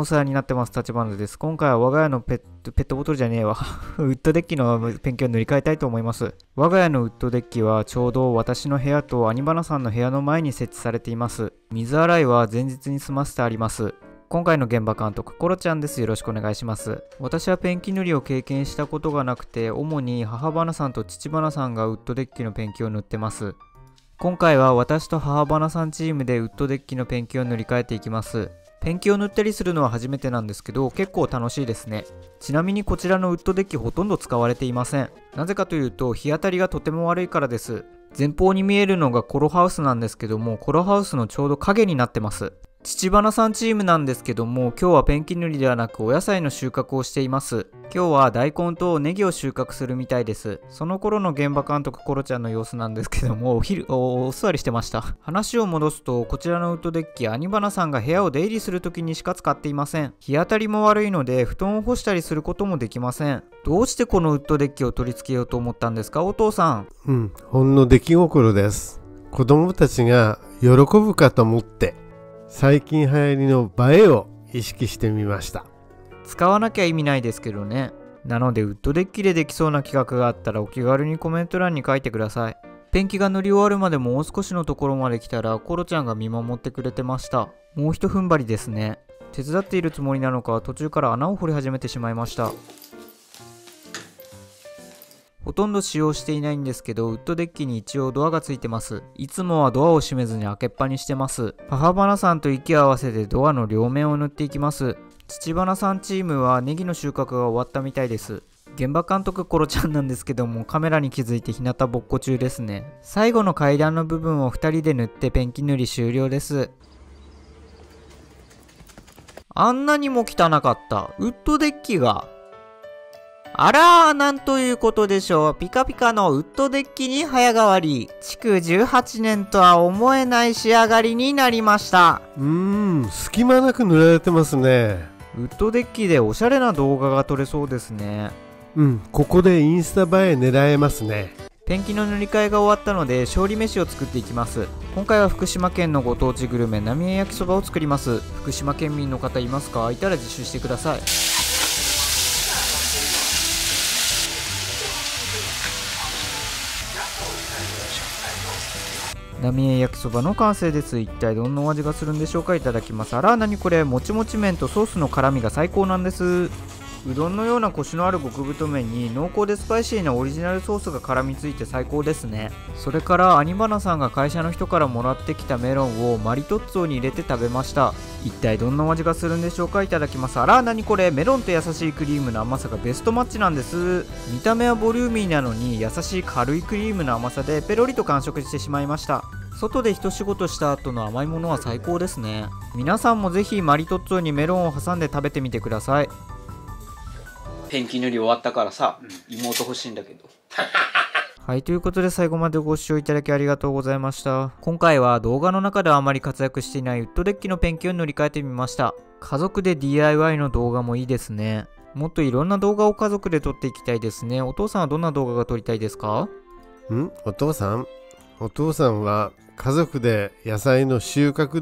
お世話になってます。立花です。今回は我が家のペットボトルじゃねえわ。ウッドデッキのペンキを塗り替えたいと思います。我が家のウッドデッキはちょうど私の部屋とアニバナさんの部屋の前に設置されています。水洗いは前日に済ませてあります。今回の現場監督、コロちゃんです。よろしくお願いします。私はペンキ塗りを経験したことがなくて、主に母花さんと父花さんがウッドデッキのペンキを塗ってます。今回は私と母花さんチームでウッドデッキのペンキを塗り替えていきます。ペンキを塗ったりするのは初めてなんですけど、結構楽しいですね。ちなみにこちらのウッドデッキほとんど使われていません。なぜかというと、日当たりがとても悪いからです。前方に見えるのがコロハウスなんですけども、コロハウスのちょうど影になってます。父花さんチームなんですけども、今日はペンキ塗りではなくお野菜の収穫をしています。今日は大根とネギを収穫するみたいです。その頃の現場監督コロちゃんの様子なんですけども、お座りしてました。話を戻すと、こちらのウッドデッキ、アニバナさんが部屋を出入りする時にしか使っていません。日当たりも悪いので、布団を干したりすることもできません。どうしてこのウッドデッキを取り付けようと思ったんですか、お父さん。 ほんの出来心です。子供たちが喜ぶかと思って、最近流行りの映えを意識してみました。 使わなきゃ意味ないですけどね。なのでウッドデッキでできそうな企画があったらお気軽にコメント欄に書いてください。ペンキが塗り終わるまでもう少しのところまで来たらコロちゃんが見守ってくれてました。もうひと踏ん張りですね。手伝っているつもりなのか途中から穴を掘り始めてしまいました。ほとんど使用していないんですけど、ウッドデッキに一応ドアがついてます。いつもはドアを閉めずに開けっぱにしてます。母花さんと息を合わせてドアの両面を塗っていきます。父花さんチームはネギの収穫が終わったみたいです。現場監督コロちゃんなんですけども、カメラに気づいて日向ぼっこ中ですね。最後の階段の部分を2人で塗ってペンキ塗り終了です。あんなにも汚かったウッドデッキが。あらー、なんということでしょう。ピカピカのウッドデッキに早変わり。築18年とは思えない仕上がりになりました。 隙間なく塗られてますね。 ウッドデッキでおしゃれな動画が撮れそうですね。 ここでインスタ映え狙えますね。 ペンキの塗り替えが終わったので勝利飯を作っていきます。今回は福島県のご当地グルメ浪江焼きそばを作ります。福島県民の方いますか？いたら自首してください。浪江焼きそばの完成です。一体どんなお味がするんでしょうか？いただきます。あら、なにこれ、もちもち麺とソースの絡みが最高なんです。うどんのようなコシのある極太麺に濃厚でスパイシーなオリジナルソースが絡みついて最高ですね。それからアニバナさんが会社の人からもらってきたメロンをマリトッツォに入れて食べました。一体どんなお味がするんでしょうか？いただきます。あら、なにこれ、メロンと優しいクリームの甘さがベストマッチなんです。見た目はボリューミーなのに優しい軽いクリームの甘さでペロリと完食してしまいました。外で一仕事した後の甘いものは最高ですね。皆さんもぜひマリトッツォにメロンを挟んで食べてみてください。ペンキ塗り終わったからさ、妹欲しいんだけど。はい、ということで最後までご視聴いただきありがとうございました。今回は動画の中ではあまり活躍していないウッドデッキのペンキを塗り替えてみました。家族で DIY の動画もいいですね。もっといろんな動画を家族で撮っていきたいですね。お父さんはどんな動画が撮りたいですか？ お父さんは家族で野菜の収穫